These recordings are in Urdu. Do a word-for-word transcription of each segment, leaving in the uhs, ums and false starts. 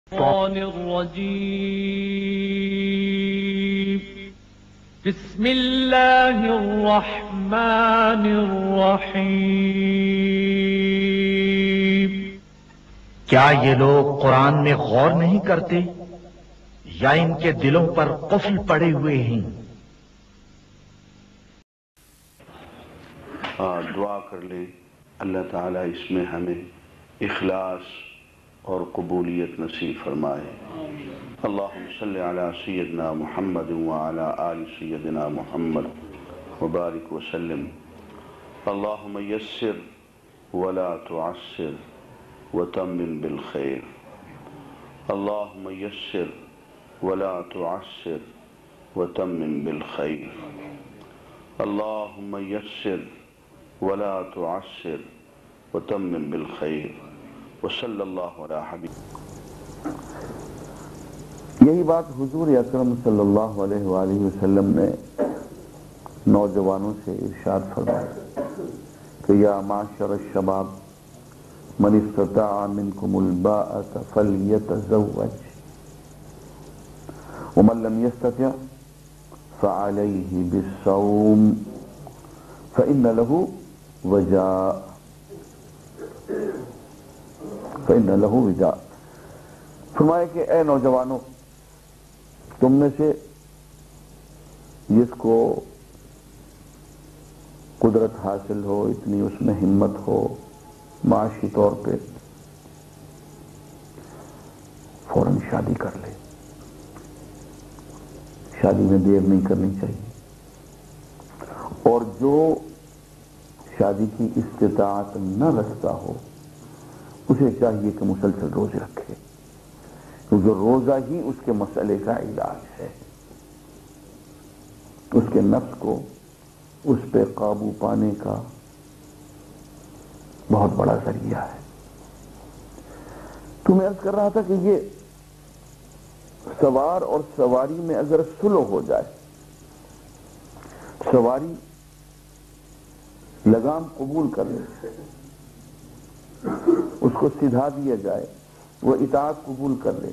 الشيطان الرجيم بسم الله الرحمن الرحيم کیا یہ لوگ قرآن میں غور نہیں کرتے یا ان کے دلوں پر قفل پڑے ہوئے ہیں؟ دعا کر لیں اللہ تعالیٰ اس میں ہمیں اخلاص اور قبولیت نصیب فرمائے. اللہم صلی علی سیدنا محمد وعلی آل سیدنا محمد وبارک وسلم. اللہم یسر ولا تعسر وتمم بالخیر. اللہم یسر ولا تعسر وتمم بالخیر. اللہم یسر ولا تعسر وتمم بالخیر. وصلی اللہ علیہ حبیب. یہی بات حضور اکرم صلی اللہ علیہ وآلہ وسلم نے نوجوانوں سے ارشاد فرمایا کہ یا معاشر الشباب من استطاع منکم الباءۃ فلیتزوج ومن لم يستطع فعلیہ بالصوم فإن له وجاء فإن له وجاء. فرمایا کہ اے نوجوانوں، تم میں سے جس کو قدرت حاصل ہو، اتنی اس میں ہمت ہو معاشی طور پہ، فوراً شادی کر لے. شادی میں دیر نہیں کرنی چاہیے. اور جو شادی کی استطاعت نہ رکھتا ہو اسے چاہیے کہ مسلسل روزے رکھے، کیونکہ روزہ ہی اس کے مسئلے کا علاج ہے. اس کے نفس کو اس پہ قابو پانے کا بہت بڑا ذریعہ ہے. تو میں عرض کر رہا تھا کہ یہ سوار اور سواری میں اگر سلو ہو جائے، سواری لگام قبول کر لے، اس کو سدھا دیا جائے، وہ اطاعت قبول کر لے،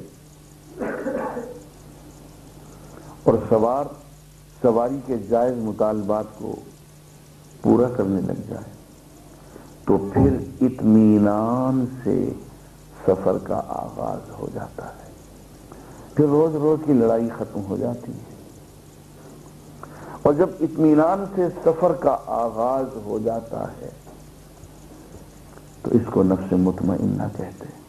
اور سوار سواری کے جائز مطالبات کو پورا کرنے لگ جائے، تو پھر اطمینان سے سفر کا آغاز ہو جاتا ہے. پھر روز روز کی لڑائی ختم ہو جاتی ہے. اور جب اطمینان سے سفر کا آغاز ہو جاتا ہے تو اس کو نفس مطمئنہ کہتے ہیں،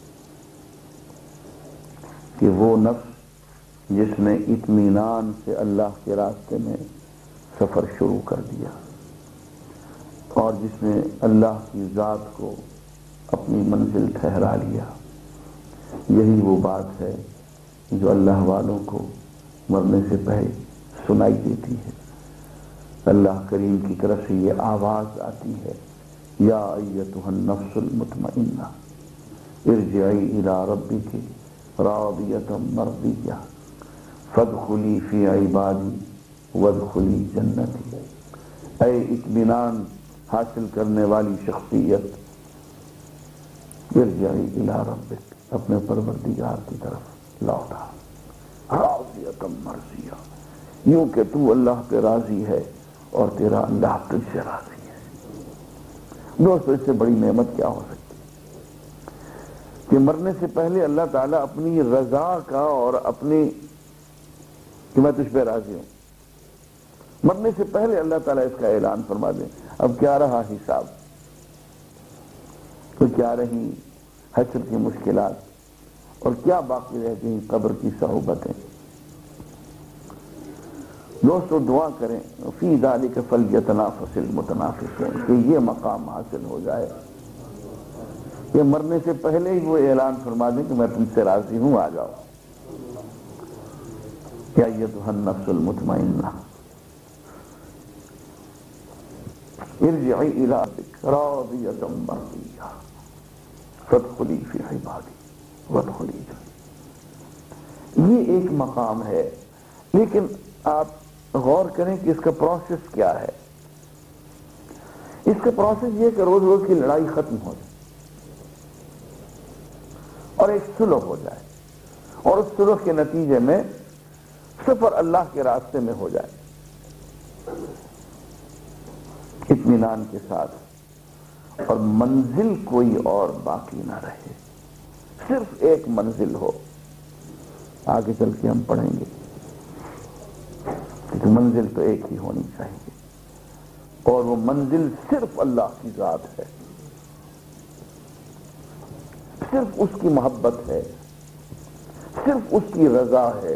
کہ وہ نفس جس نے اطمینان سے اللہ کے راستے میں سفر شروع کر دیا اور جس نے اللہ کی ذات کو اپنی منزل ٹھہرا لیا. یہی وہ بات ہے جو اللہ والوں کو مرنے سے پہلے سنائی دیتی ہے. اللہ کریم کی طرف سے یہ آواز آتی ہے، یا ایتھا النفس المطمئنہ ارجعی الی ربک راضیۃ مرضیہ فادخلی فی عبادی وادخلی جنتی. اے اطمینان حاصل کرنے والی شخصیت، ارجعی الی ربک، اپنے پروردگار کی طرف لوٹا، راضیۃ مرضیہ، یوں کہ تو اللہ پہ راضی ہے اور تیرا اللہ تجھ سے راضی ہے. دوستو، اس سے بڑی نعمت کیا ہو سکتی کہ مرنے سے پہلے اللہ تعالیٰ اپنی رضا کا اور اپنی کہ میں تجھ پہ راضی ہوں، مرنے سے پہلے اللہ تعالیٰ اس کا اعلان فرما دے. اب کیا رہا حساب، تو کیا رہی حشر کی مشکلات، اور کیا باقی رہتی ہیں قبر کی صعوبتیں. دوستو دعا کریں فی ذالک فلیتنافس المتنافسون، کہ یہ مقام حاصل ہو جائے کہ مرنے سے پہلے ہی وہ اعلان فرما دیں کہ میں تم سے راضی ہوں، آ جاؤ. یا ایتھا النفس المطمئنہ ارجعی الی ربک راضیۃ مرضیہ فادخلی فی عبادی وادخلی جنتی. یہ ایک مقام ہے، لیکن آپ غور کریں کہ اس کا پروسیس کیا ہے. اس کا پروسیس یہ کہ روز روز کی لڑائی ختم ہو جائے اور ایک سلو ہو جائے. اور اس سلوک کے نتیجے میں سفر اللہ کے راستے میں ہو جائے اطمینان کے ساتھ، اور منزل کوئی اور باقی نہ رہے، صرف ایک منزل ہو۔ آگے چل کے ہم پڑھیں گے کہ منزل تو ایک ہی ہونی چاہیے، اور وہ منزل صرف اللہ کی ذات ہے، صرف اس کی محبت ہے، صرف اس کی رضا ہے۔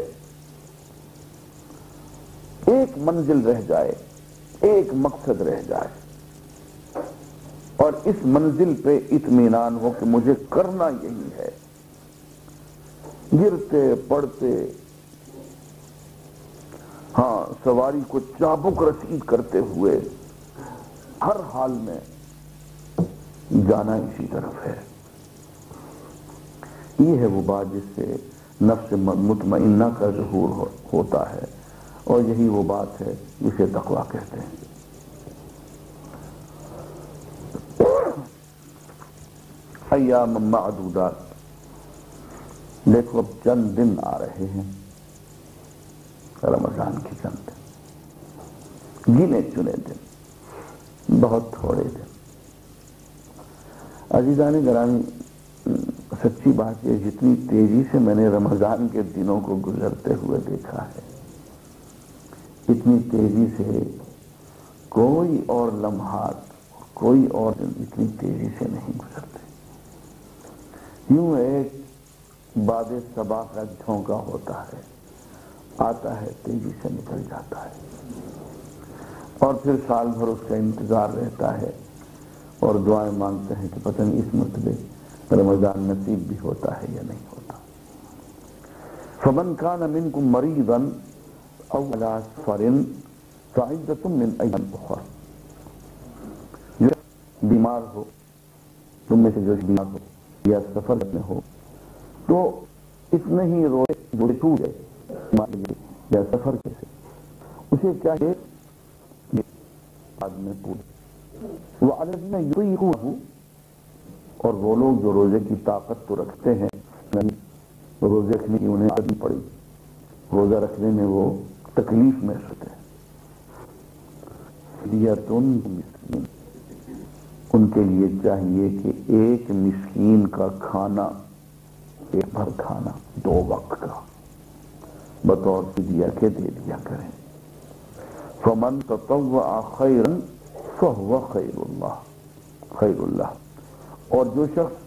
ایک منزل رہ جائے، ایک مقصد رہ جائے، اور اس منزل پہ اطمینان ہو کہ مجھے کرنا یہی ہے، گرتے پڑتے، ہاں سواری کو چابک رسید کرتے ہوئے ہر حال میں جانا اسی طرف ہے۔ یہ ہے وہ بات جس سے نفس مطمئنہ کا ظہور ہو, ہوتا ہے، اور یہی وہ بات ہے جسے تقویٰ کہتے ہیں۔ ایام معدودات، دیکھو اب چند دن آ رہے ہیں رمضان کے، چند دن، گنے چنے دن، بہت تھوڑے دن۔ عزیزان گرامی، سچی بات یہ، جتنی تیزی سے میں نے رمضان کے دنوں کو گزرتے ہوئے دیکھا ہے، اتنی تیزی سے کوئی اور لمحات، کوئی اور دن اتنی تیزی سے نہیں گزرتے۔ یوں ایک باد صبا کا جھونکا ہوتا ہے، آتا ہے، تیزی سے نکل جاتا ہے، اور پھر سال بھر اس کا انتظار رہتا ہے، اور دعائیں مانگتے ہیں کہ پتہ نہیں اس مرتبے رمضان نصیب بھی ہوتا ہے یا نہیں ہوتا۔ فمن کان منکم مریضا او علی سفر فعدۃ من ایام اخر، جو بیمار ہو، تم میں سے جو بیمار ہو یا سفر میں ہو، تو اتنے ہی روزے جو چھوٹ ہے یا سفر کے سے اسے چاہیے بعد میں پورے۔ وعلى الذین یطیقونہ، اور وہ لوگ جو روزے کی طاقت تو رکھتے ہیں، روزے رکھنے کی انہیں عادت پڑی، روزہ رکھنے میں وہ تکلیف محسوس ہے، فدیۃ مسکین، ان کے لیے چاہیے کہ ایک مسکین کا کھانا، ایک بھر کھانا دو وقت کا بطور فدیہ کے دے دیا کریں۔ فمن تطوع خیرا فهو خیر اللہ، خیر اللہ، اور جو شخص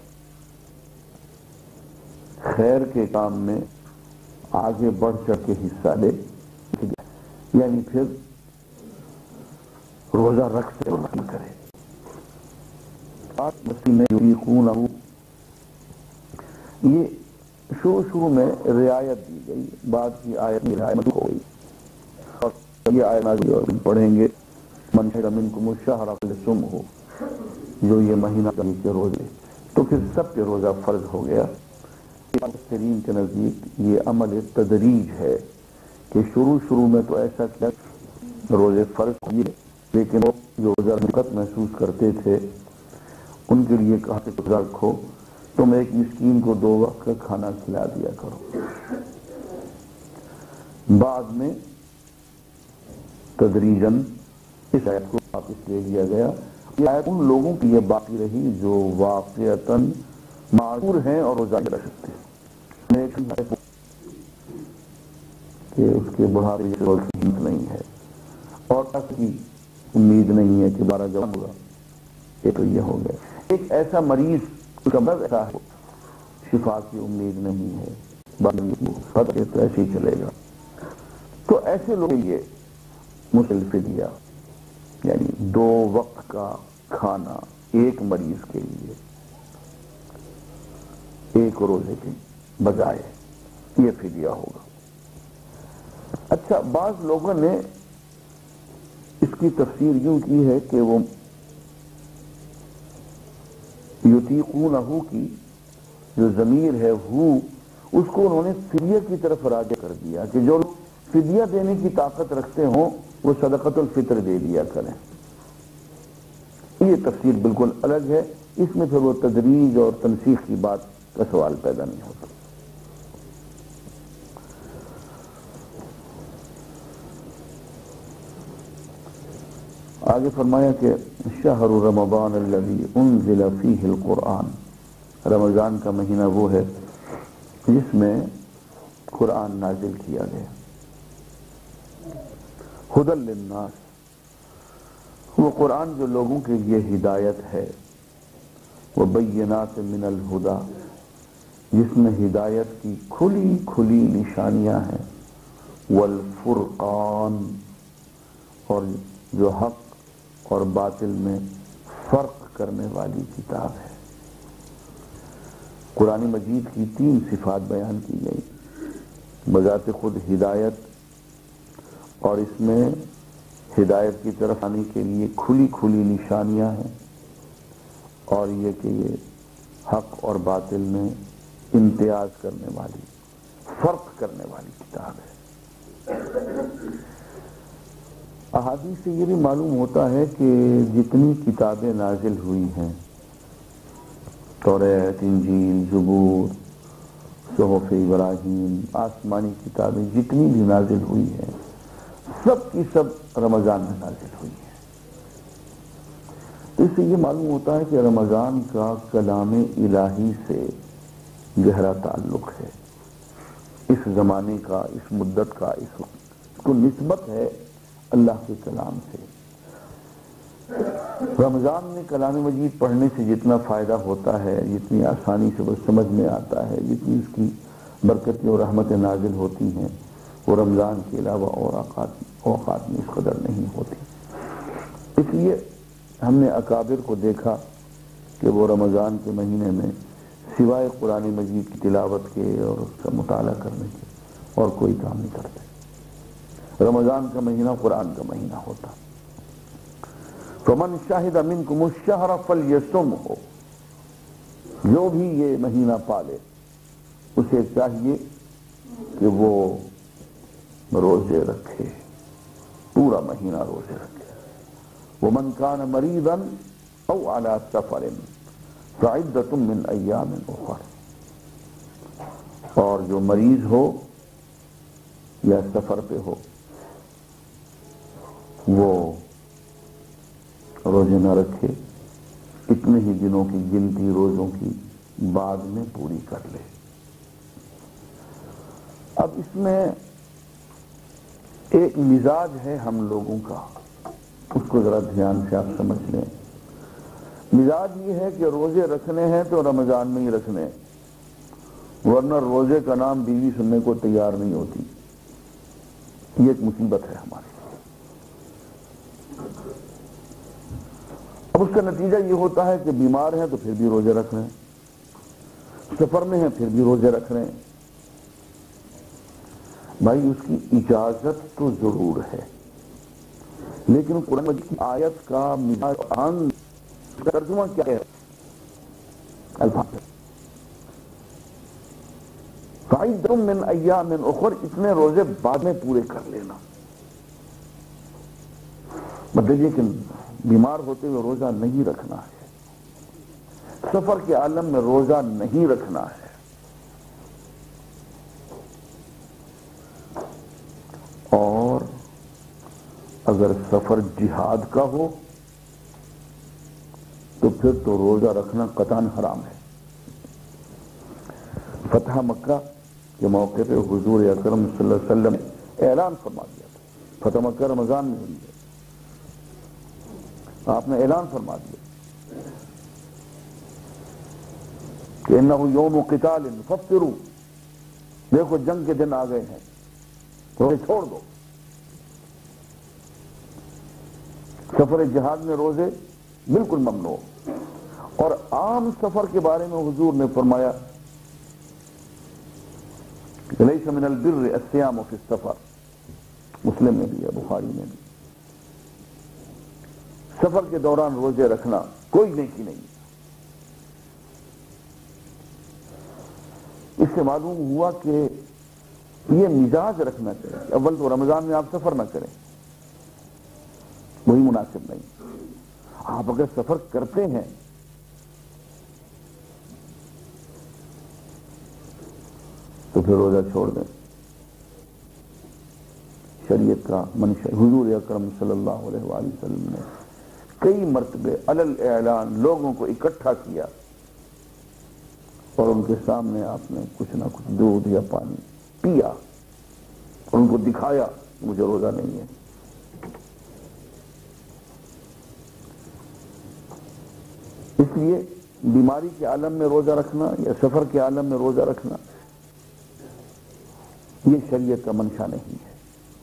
خیر کے کام میں آگے بڑھ چڑھ کے حصہ لے، یعنی پھر روزہ رکھ سے روزہ کرے، یہ شروع شروع میں رعایت دی گئی، بعد کی آیت میں رعایت ہو گئی، اور یہ آیت پڑھیں گے من شہد منکم الشہر فلیصمہ، جو یہ مہینہ کے روزے، تو پھر سب کے روزہ فرض ہو گیا۔ مفسرین کے نزدیک یہ عمل تدریج ہے کہ شروع شروع میں تو ایسا کیا روزے فرض کیے، لیکن وہ جو روزہ رکعت محسوس کرتے تھے ان کے لیے کہا کہ روزہ رکھو، تم ایک مسکین کو دو وقت کا کھانا کھلا دیا کرو۔ بعد میں تدریجاً اس آیت کو واپس لے لیا گیا۔ یہ آیت ان لوگوں کی یہ باقی رہی جو واقعتاً معذور ہیں اور روزہ رکھ سکتے ہیں، کہ اس کے بڑھاپے کی ہمت نہیں ہے اور اس کی امید نہیں ہے کہ بارہ جوان ہوگا، یہ تو یہ ہو گیا۔ ایک ایسا مریض اس کا مرض ایسا ہے، شفا کی امید نہیں ہے، پتہ تو ایسے ہی چلے گا، تو ایسے لوگ یہ مسل فدیہ، یعنی دو وقت کا کھانا ایک مریض کے لیے ایک روزے کے بجائے، یہ فدیہ ہوگا۔ اچھا، بعض لوگوں نے اس کی تفسیر یوں کی ہے کہ وہ یطیقونہ کی جو ضمیر ہے ہو، اس کو انہوں نے فدیہ کی طرف راجع کر دیا کہ جو لوگ فدیہ دینے کی طاقت رکھتے ہوں وہ صدقۃ الفطر دے دیا کریں۔ یہ تفسیر بالکل الگ ہے، اس میں پھر وہ تدریج اور تنسیخ کی بات کا سوال پیدا نہیں ہوتا۔ آگے فرمایا کہ شہر رمضان الذی انزل فیہ القرآن، رمضان کا مہینہ وہ ہے جس میں قرآن نازل کیا گیا. ھدی للناس، وہ قرآن جو لوگوں کے لیے ہدایت ہے. وبینات من الہدی، جس میں ہدایت کی کھلی کھلی نشانیاں ہیں. والفرقان، اور جو حق اور باطل میں فرق کرنے والی کتاب ہے. قرآن مجید کی تین صفات بیان کی گئی، بذات خود ہدایت، اور اس میں ہدایت کی طرف آنے کے لیے کھلی کھلی نشانیاں ہیں، اور یہ کہ یہ حق اور باطل میں امتیاز کرنے والی، فرق کرنے والی کتاب ہے. احادیث سے یہ بھی معلوم ہوتا ہے کہ جتنی کتابیں نازل ہوئی ہیں، توریت، انجیل، زبور، صحف ابراہیم، آسمانی کتابیں جتنی بھی نازل ہوئی ہیں، سب کی سب رمضان میں نازل ہوئی ہیں. تو اس سے یہ معلوم ہوتا ہے کہ رمضان کا کلام الہی سے گہرا تعلق ہے. اس زمانے کا، اس مدت کا، اس وقت کو نسبت ہے اللہ کے کلام سے. رمضان میں کلام مجید پڑھنے سے جتنا فائدہ ہوتا ہے، جتنی آسانی سے وہ سمجھ میں آتا ہے، جتنی اس کی برکتیں اور رحمتیں نازل ہوتی ہیں، وہ رمضان کے علاوہ اور اوقات اوقات میں اس قدر نہیں ہوتی. اس لیے ہم نے اکابر کو دیکھا کہ وہ رمضان کے مہینے میں سوائے قرآن مجید کی تلاوت کے اور اس کا مطالعہ کرنے کے اور کوئی کام نہیں کرتے. رمضان کا مہینہ قرآن کا مہینہ ہوتا. فمن شاہد منکم الشہر فلیصمہ، جو بھی یہ مہینہ پالے اسے چاہیے کہ وہ روزے رکھے، پورا مہینہ روزے رکھے. ومن کان مریضا او علی سفر فعدۃ من ایام اخر، اور جو مریض ہو یا سفر پہ ہو وہ روزے نہ رکھے، اتنے ہی دنوں کی گنتی روزوں کی بعد میں پوری کر لے. اب اس میں ایک مزاج ہے ہم لوگوں کا، اس کو ذرا دھیان سے آپ سمجھ لیں. مزاج یہ ہے کہ روزے رکھنے ہیں تو رمضان میں ہی رکھنے، ورنہ روزے کا نام بیوی سننے کو تیار نہیں ہوتی. یہ ایک مصیبت ہے ہماری. اب اس کا نتیجہ یہ ہوتا ہے کہ بیمار ہیں تو پھر بھی روزے رکھ رہے ہیں، سفر میں ہیں پھر بھی روزے رکھ رہے ہیں. بھائی اس کی اجازت تو ضرور ہے، لیکن قرآن مجید کی آیت کا مزاج ترجمہ کیا ہے؟ الفاظ فعدۃ من ایام اخر، اتنے روزے بعد میں پورے کر لینا. مطلب یہ کہ بیمار ہوتے ہوئے روزہ نہیں رکھنا ہے، سفر کے عالم میں روزہ نہیں رکھنا ہے. اور اگر سفر جہاد کا ہو تو پھر تو روزہ رکھنا قطعاً حرام ہے. فتح مکہ کے موقع پہ حضور اکرم صلی اللہ علیہ وسلم نے اعلان فرما دیا تھا. فتح مکہ رمضان میں ہوئی ہے، آپ نے اعلان فرما دیا کہ انہ یوم قتال فافطروا، دیکھو جنگ کے دن آ گئے ہیں، روزے چھوڑ دو. سفر جہاد میں روزے بالکل ممنوع. اور عام سفر کے بارے میں حضور نے فرمایا لیس من البر الصیام فی السفر، مسلم میں بھی ہے، بخاری میں بھی. سفر کے دوران روزے رکھنا کوئی نیکی نہیں. اس سے معلوم ہوا کہ یہ مزاج رکھنا چاہیے. اول تو رمضان میں آپ سفر نہ کریں، وہی مناسب نہیں. آپ اگر سفر کرتے ہیں تو پھر روزہ چھوڑ دیں. شریعت کا منشا، حضور اکرم صلی اللہ علیہ وآلہ وسلم نے کئی مرتبے علل اعلان لوگوں کو اکٹھا کیا اور ان کے سامنے آپ نے کچھ نہ کچھ دودھ یا پانی پیا اور ان کو دکھایا مجھے روزہ نہیں ہے. اس لیے بیماری کے عالم میں روزہ رکھنا یا سفر کے عالم میں روزہ رکھنا یہ شریعت کا منشا نہیں ہے.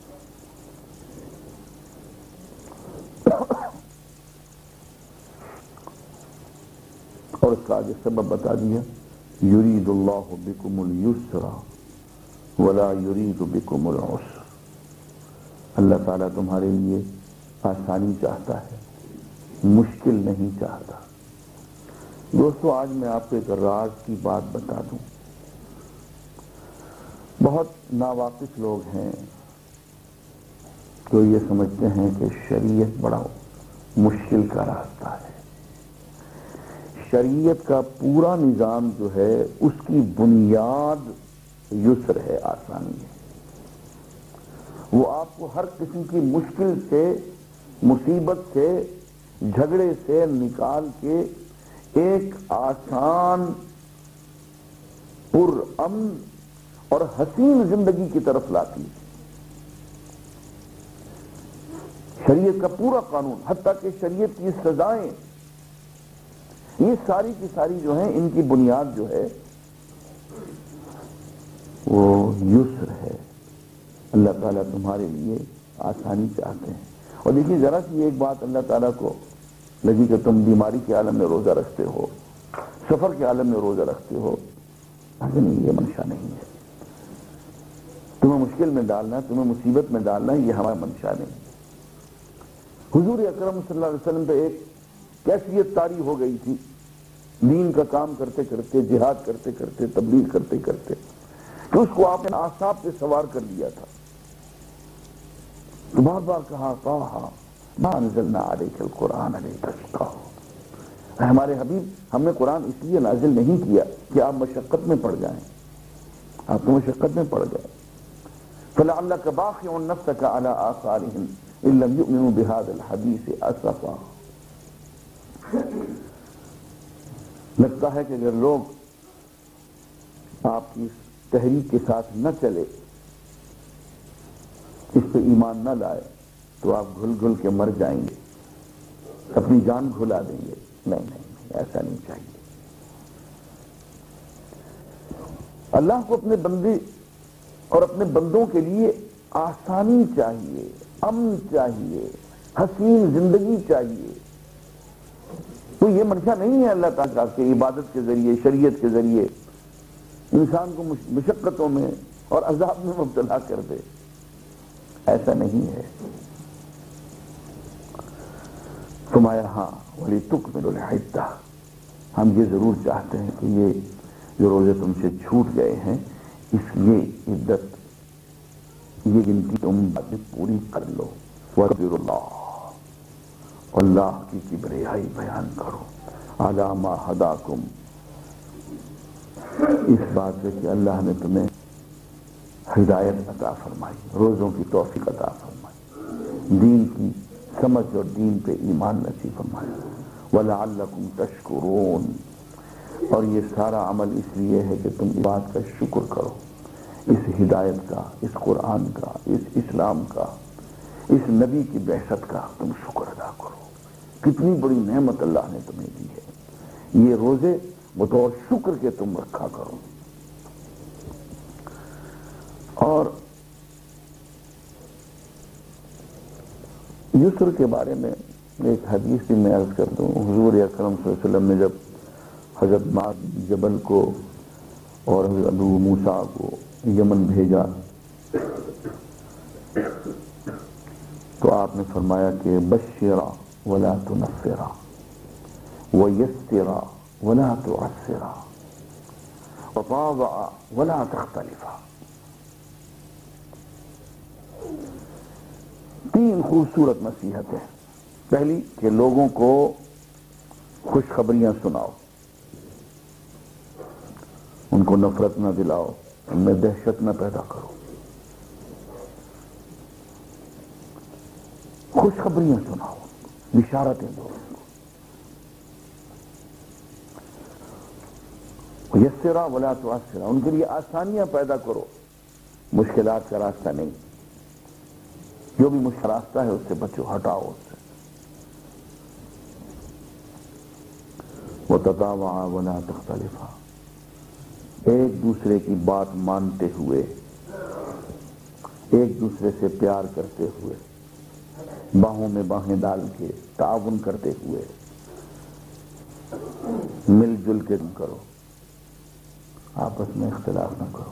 اور اس کا آگے سبب بتا دیا یرید اللہ بکم اليسر ولا یرید بکم العسر. اللہ تعالیٰ تمہارے لیے آسانی چاہتا ہے, مشکل نہیں چاہتا. دوستو آج میں آپ کو ایک راز کی بات بتا دوں. بہت ناواقف لوگ ہیں جو یہ سمجھتے ہیں کہ شریعت بڑا مشکل کا راستہ ہے. شریعت کا پورا نظام جو ہے اس کی بنیاد یسر ہے, آسانی ہے. وہ آپ کو ہر قسم کی مشکل سے, مصیبت سے, جھگڑے سے نکال کے ایک آسان, پر امن اور حسین زندگی کی طرف لاتی ہے. شریعت کا پورا قانون, حتیٰ کہ شریعت کی سزائیں, یہ ساری کی ساری جو ہیں ان کی بنیاد جو ہے وہ یسر ہے. اللہ تعالیٰ تمہارے لیے آسانی چاہتے ہیں. اور دیکھیے ذرا سی ایک بات اللہ تعالیٰ کو لگی کہ تم بیماری کے عالم میں روزہ رکھتے ہو, سفر کے عالم میں روزہ رکھتے ہو, نہیں یہ منشا نہیں ہے. تمہیں مشکل میں ڈالنا, تمہیں مصیبت میں ڈالنا یہ ہمارا منشا نہیں. حضور اکرم صلی اللہ علیہ وسلم پہ ایک کیفیت طاری ہو گئی تھی دین کا کام کرتے کرتے, جہاد کرتے کرتے, تبلیغ کرتے کرتے, کہ اس کو آپ نے اعصاب پہ سوار کر لیا تھا. تو بار بار کہا طٰہٰ مَا أَنزَلْنَا عَلَيْكَ الْقُرْآنَ لِتَشْقَىٰ. ہمارے حبیب, ہم نے قرآن اس لیے نازل نہیں کیا کہ آپ مشقت میں پڑ جائیں, آپ تو مشقت میں پڑ گئے. فَلَعَلَّكَ بَاخِعٌ نَفْسَكَ عَلَىٰ آثَارِهِمْ إِن لَّمْ يُؤْمِنُوا بِهَٰذَا الْحَدِيثِ أَسَفًا. لگتا ہے کہ اگر لوگ آپ کی تحریک کے ساتھ نہ چلے, اس پہ ایمان نہ لائے, تو آپ گھل گھل کے مر جائیں گے, اپنی جان گھلا دیں گے. نہیں نہیں نہیں, ایسا نہیں چاہیے. اللہ کو اپنے بندے اور اپنے بندوں کے لیے آسانی چاہیے, امن چاہیے, حسین زندگی چاہیے. تو یہ منشا نہیں ہے اللہ تعالیٰ کے عبادت کے ذریعے, شریعت کے ذریعے انسان کو مشقتوں میں اور عذاب میں مبتلا کر دے. ایسا نہیں ہے. فرمایا ہاں وَلِتُكْمِلُوا الْعِدَّةَ, ہم یہ ضرور چاہتے ہیں کہ یہ جو روزے تم سے چھوٹ گئے ہیں اس یہ عدت, یہ گنتی تم پوری کر لو. وَاذْكُرُوا اللَّهَ, اللہ کی کبریائی بیان کرو. عَلَىٰ مَا هَدَاكُمْ, اس بات سے کہ اللہ نے تمہیں ہدایت عطا فرمائی, روزوں کی توفیق عطا فرمائی, دین کی سمجھ اور دین پہ ایمان نصیب فرمایا. وَلَعَلَّكُمْ تَشْكُرُونَ, اور یہ سارا عمل اس لیے ہے کہ تم اس بات کا شکر کرو, اس ہدایت کا, اس قرآن کا, اس اسلام کا, اس نبی کی بعثت کا تم شکر ادا کرو. کتنی بڑی نعمت اللہ نے تمہیں دی ہے. یہ روزے بطور شکر کے تم رکھا کرو. اور یسر کے بارے میں ایک حدیث بھی میں عرض کر دوں. حضور اکرم صلی اللہ علیہ وسلم نے جب حضرت معاذ جبل کو اور حضرت ابو موسیٰ کو یمن بھیجا تو آپ نے فرمایا کہ بشرا ولا تنفرا ویسرا ولا تعسرا وطاوعا ولا تختلفا. تین خوبصورت نصیحتیں. پہلی کہ لوگوں کو خوشخبریاں سناؤ, ان کو نفرت نہ دلاؤ, ان میں دہشت نہ پیدا کرو. خوشخبریاں سناؤ. بشارتیں دو. یسرا ولا تعسرا، ان کے لیے آسانیاں پیدا کرو، مشکلات کا راستہ نہیں. جو بھی مشکل راستہ ہے اس سے بچو، ہٹاؤ اس سے. وتطاوعا ولا تختلفا، ایک دوسرے کی بات مانتے ہوئے، ایک دوسرے سے پیار کرتے ہوئے، باہوں میں باہیں ڈال کے تعاون کرتے ہوئے مل جل کے کرو، آپس میں اختلاف نہ کرو.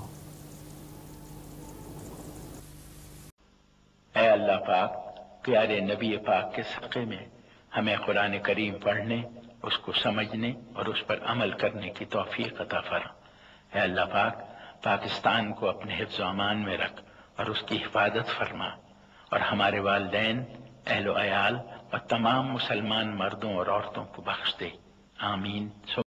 اے اللہ پاک، پیارے نبی پاک کے صدقے میں ہمیں قرآن کریم پڑھنے، اس کو سمجھنے اور اس پر عمل کرنے کی توفیق عطا فرما. اے اللہ پاک، پاکستان کو اپنے حفظ و امان میں رکھ اور اس کی حفاظت فرما، اور ہمارے والدین، اہل و عیال اور تمام مسلمان مردوں اور عورتوں کو بخش دے. آمین.